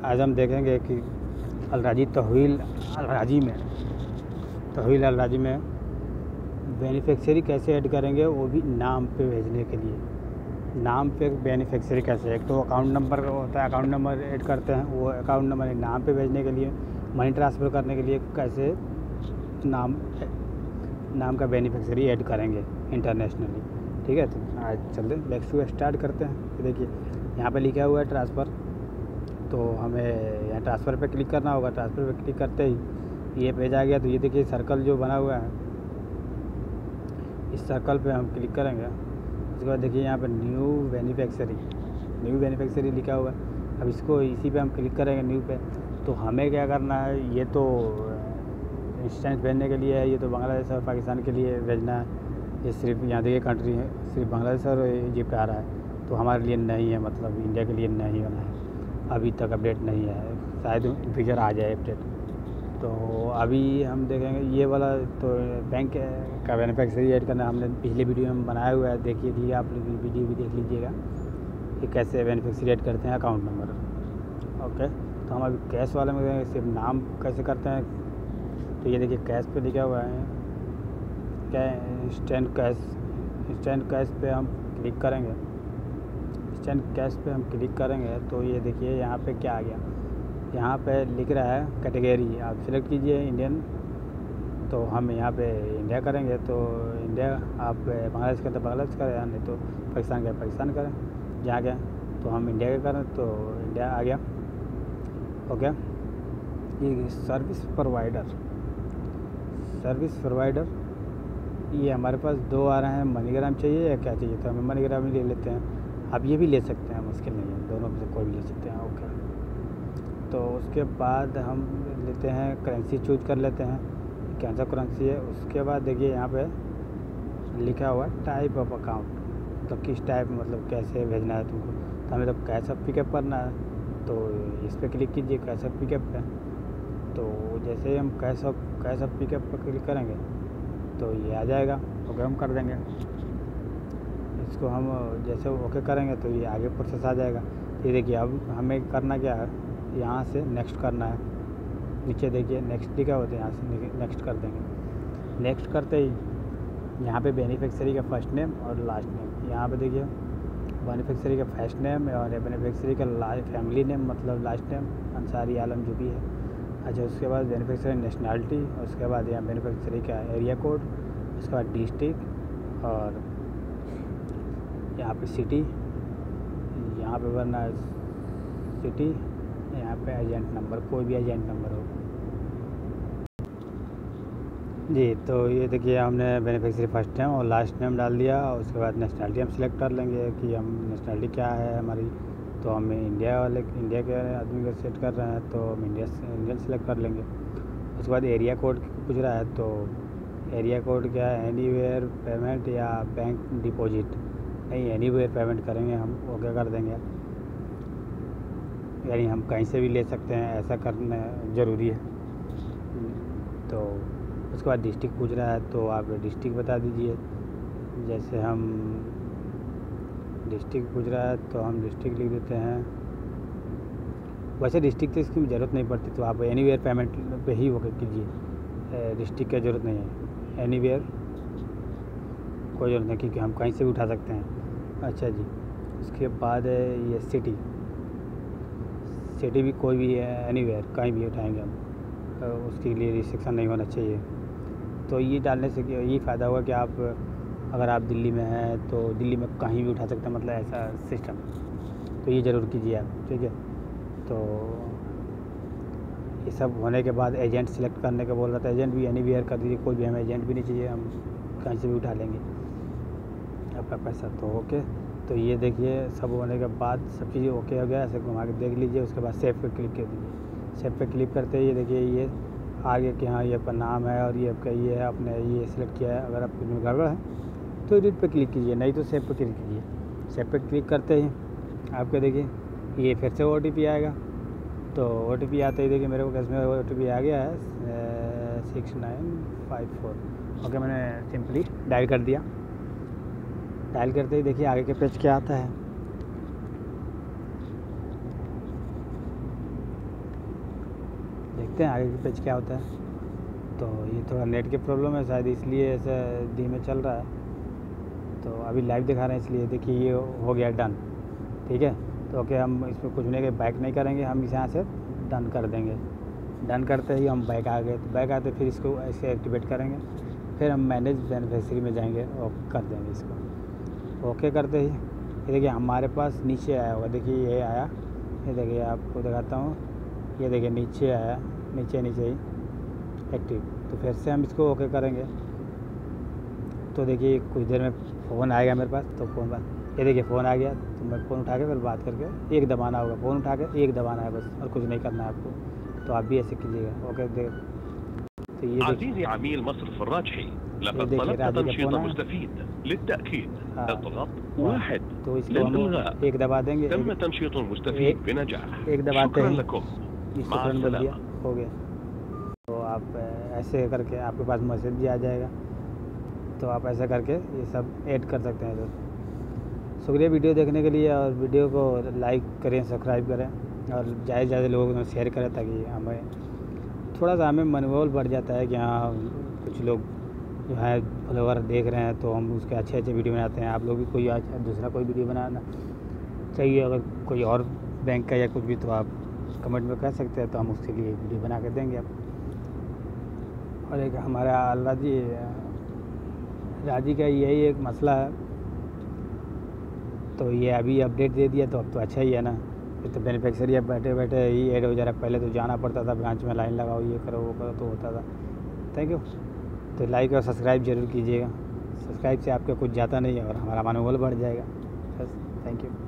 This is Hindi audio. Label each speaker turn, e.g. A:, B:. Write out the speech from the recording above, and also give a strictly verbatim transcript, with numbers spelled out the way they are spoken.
A: आज हम देखेंगे कि अलराजी तहवील अलराजी में तहवील अलराजी में बेनिफिशियरी कैसे ऐड करेंगे, वो भी नाम पे भेजने के लिए। नाम पे बेनिफिशियरी कैसे, एक तो अकाउंट नंबर होता है, अकाउंट नंबर ऐड करते हैं, वो अकाउंट नंबर नाम पे भेजने के लिए, मनी ट्रांसफ़र करने के लिए कैसे नाम नाम का बेनिफिशियरी ऐड करेंगे इंटरनेशनली। ठीक है, तो आज चलते हैं लेट्स गो स्टार्ट करते हैं। देखिए यहाँ पे लिखा हुआ है ट्रांसफ़र, तो हमें यहाँ ट्रांसफ़र पे क्लिक करना होगा। ट्रांसफ़र पे क्लिक करते ही ये पेज आ गया। तो ये देखिए सर्कल जो बना हुआ है, इस सर्कल पे हम क्लिक करेंगे। उसके बाद देखिए यहाँ पे न्यू बेनिफिशियरी न्यू बेनिफिशियरी लिखा हुआ है। अब इसको इसी पे हम क्लिक करेंगे न्यू पे। तो हमें क्या करना है, ये तो इंस्टेंट भेजने के लिए है, ये तो बांग्लादेश और पाकिस्तान के लिए भेजना है। ये सिर्फ यहाँ देखिए कंट्री है, सिर्फ बांग्लादेश और इजिप्ट आ रहा है, तो हमारे लिए नहीं है, मतलब इंडिया के लिए नहीं होना है। अभी तक अपडेट नहीं है, शायद फ्यूचर आ जाए अपडेट। तो अभी हम देखेंगे ये वाला, तो बैंक का बेनिफिशियरी ऐड करना हमने पिछले वीडियो में बनाया हुआ है, देखिए कि आप लोग वीडियो भी देख लीजिएगा कि कैसे बेनिफिशियरी ऐड करते हैं अकाउंट नंबर। ओके, तो हम अभी कैश वाले में सिर्फ नाम कैसे करते हैं। तो ये देखिए कैश पे लिखा हुआ है, क्या इंस्टेंट कैश। इंस्टेंट कैश पे हम क्लिक करेंगे। इंस्टेंट कैश पे हम क्लिक करेंगे तो ये देखिए यहाँ पे क्या आ गया, यहाँ पे लिख रहा है कैटेगरी, आप सिलेक्ट कीजिए इंडियन। तो हम यहाँ पे इंडिया करेंगे, तो इंडिया, आप बांग्लादेश करें तो बांग्लादेश करें, या नहीं तो पाकिस्तान करें पाकिस्तान करें। जहाँ गया तो हम इंडिया के करें तो इंडिया आ गया। ओके, ये सर्विस प्रोवाइडर सर्विस प्रोवाइडर ये हमारे पास दो आ रहे हैं। मनीग्राम चाहिए या क्या चाहिए, तो हमें मनीग्राम ही ले लेते हैं। आप ये भी ले सकते हैं, मुश्किल नहीं है, दोनों में से कोई भी ले सकते हैं। ओके, तो उसके बाद हम लेते हैं करेंसी, चूज कर लेते हैं कौन सा करेंसी है। उसके बाद देखिए यहाँ पे लिखा हुआ है टाइप ऑफ अकाउंट, मतलब किस टाइप, मतलब कैसे भेजना है तुमको। तो हमें तो कैश ऑफ पिकअप करना है, तो इस पर क्लिक कीजिए कैश ऑफ पिकअप पे। तो जैसे ही हम cash of cash of pickup पर क्लिक करेंगे तो ये आ जाएगा। ओके, हम कर देंगे इसको। हम जैसे ओके करेंगे तो ये आगे प्रोसेस आ जाएगा। ये देखिए अब हमें करना क्या है, यहाँ से नेक्स्ट करना है। नीचे देखिए नेक्स्ट लिखा होता है, यहाँ से नेक्स्ट कर देंगे। नेक्स्ट करते ही यहाँ पे बेनिफिशियरी का फर्स्ट नेम और लास्ट नेम, यहाँ पे देखिए बेनिफिशियरी का फर्स्ट नेम और बेनिफिशियरी का लास्ट फैमिली नेम, मतलब लास्ट नेम अंसारी आलम जो भी है। अच्छा, उसके बाद बेनिफिशियरी नेशनैलिटी, उसके बाद यहाँ बेनिफिशियरी का एरिया कोड, उसके बाद डिस्ट्रिक्ट, और यहाँ पे सिटी, यहाँ पे भरना सिटी, यहाँ पे एजेंट नंबर, कोई भी एजेंट नंबर हो जी। तो ये देखिए हमने बेनिफिशियरी फर्स्ट नेम और लास्ट नेम डाल दिया, और उसके बाद नेशनैलिटी हम सिलेक्ट कर लेंगे कि हम नेशनैलिटी क्या है हमारी। तो हम इंडिया वाले इंडिया के आदमी को सेट कर रहे हैं, तो हम इंडिया इंडियन सेलेक्ट कर लेंगे। उसके बाद एरिया कोड पूछ रहा है, तो एरिया कोड क्या है, एनीवेयर पेमेंट या बैंक डिपॉजिट। नहीं, एनीवेयर पेमेंट करेंगे हम, ओके कर देंगे। यानी हम कहीं से भी ले सकते हैं, ऐसा करना ज़रूरी है। तो उसके बाद डिस्ट्रिक्ट पूछ रहा है, तो आप डिस्ट्रिक्ट बता दीजिए। जैसे हम डिस्ट्रिक्ट पूछ रहा है तो हम डिस्ट्रिक्ट लिख देते हैं। वैसे डिस्ट्रिक्ट तो इसकी ज़रूरत नहीं पड़ती, तो आप एनीवेयर पेमेंट पे ही ओके कीजिए, डिस्ट्रिक्ट की ज़रूरत नहीं है। एनीवेयर कोई ज़रूरत नहीं, क्योंकि हम कहीं से भी उठा सकते हैं। अच्छा जी, उसके बाद ये सिटी सिटी भी कोई भी है, एनीवेयर कहीं भी उठाएंगे हम, तो उसके लिए रिस्ट्रिक्शन नहीं होना चाहिए। तो ये डालने से ये फ़ायदा होगा कि आप अगर आप दिल्ली में हैं तो दिल्ली में कहीं भी उठा सकते हैं, मतलब ऐसा सिस्टम। तो ये ज़रूर कीजिए आप, ठीक है। तो ये सब होने के बाद एजेंट सेलेक्ट करने का बोल रहा था, एजेंट भी एनीवेयर कर दीजिए, कोई भी हमें एजेंट भी नहीं चाहिए, हम कहीं से भी उठा लेंगे आपका पैसा। तो ओके, तो ये देखिए सब होने के बाद सब चीज़ें ओके हो गया, ऐसे घुमा के देख लीजिए। उसके बाद सेव पे क्लिक कर दीजिए। सेव पे क्लिक करते ही ये देखिए ये आगे कि हाँ ये आपका नाम है और ये आपका ये है, आपने ये सिलेक्ट किया है। अगर आपको में गड़बड़ है तो एडिट पे क्लिक कीजिए, नहीं तो सेव पे क्लिक कीजिए। सेव पे क्लिक करते ही आपको देखिए ये फिर से ओ टी पी आएगा। तो ओ टी पी आते ही देखिए मेरे को इसमें ओ टी पी आ गया है six nine five four. Okay, मैंने सिंपली डायल कर दिया। डायल करते ही देखिए आगे के पेज क्या आता है। देखते हैं आगे की पेज क्या होता है। तो ये थोड़ा नेट की प्रॉब्लम है शायद, इसलिए ऐसा धीमे चल रहा है। तो अभी लाइव दिखा रहे हैं, इसलिए देखिए ये हो गया डन। ठीक है, तो ओके, हम इसमें कुछ नहीं के बैक नहीं करेंगे, हम इस यहाँ से डन कर देंगे। डन करते ही हम बैक आ गए, तो बैक आते फिर इसको ऐसे एक्टिवेट करेंगे, फिर हम मैनेज बेनिफिशियरी में जाएंगे और कर देंगे इसको। ओके करते ही ये देखिए हमारे पास नीचे आया होगा, देखिए ये आया, ये देखिए आपको दिखाता हूँ, ये देखिए नीचे आया, नीचे नीचे ही एक्टिव। तो फिर से हम इसको ओके करेंगे। तो देखिए कुछ देर में फ़ोन आएगा मेरे पास, तो फ़ोन बात ये देखिए फ़ोन आ गया, तो मैं फ़ोन उठा के फिर बात करके एक दबाना होगा, फ़ोन उठा के एक दबाना है बस, और कुछ नहीं करना है आपको। तो आप भी ऐसे कीजिएगा। ओके देख, तो ये
B: عزيزي عميل مصرف الراجحي لقد طلبت تنشيط مستفيد للتأكيد اضغط واحد
A: तो इसको
B: للإلغاء
A: हम एक दबा देंगे,
B: تم تنشيط المستفيد بنجاح
A: एक दबाते
B: شكرا
A: हैं,
B: لكم
A: इसको
B: مع
A: तुरंत बन दिया,
B: السلامة।
A: हो गया। तो आप ऐसे करके आपके पास मैसेज भी आ जाएगा, तो आप ऐसा करके ये सब ऐड कर सकते हैं। तो शुक्रिया वीडियो देखने के लिए, और वीडियो को लाइक करें, सब्सक्राइब करें, और ज़्यादा से ज़्यादा लोगों में शेयर करें, ताकि हमें थोड़ा सा हमें मनोबल बढ़ जाता है कि हाँ कुछ लोग जो है फॉलोवर देख रहे हैं, तो हम उसके अच्छे अच्छे वीडियो बनाते हैं। आप लोग भी कोई आज दूसरा कोई वीडियो बनाना चाहिए, अगर कोई और बैंक का या कुछ भी, तो आप कमेंट में कह सकते हैं, तो हम उसके लिए वीडियो बना के देंगे आप। और एक हमारा राजी राजी का यही एक मसला है, तो ये अभी अपडेट दे दिया, तो अब तो अच्छा ही है ना। ये तो बेनिफिशियरी अब बैठे बैठे ही ऐड हो जा रहा है, पहले तो जाना पड़ता था ब्रांच में, लाइन लगाओ, ये करो वो करो, तो होता था। Thank you. तो लाइक और सब्सक्राइब ज़रूर कीजिएगा, सब्सक्राइब से आपका कुछ जाता नहीं है और हमारा मनोबल बढ़ जाएगा। बस, थैंक यू।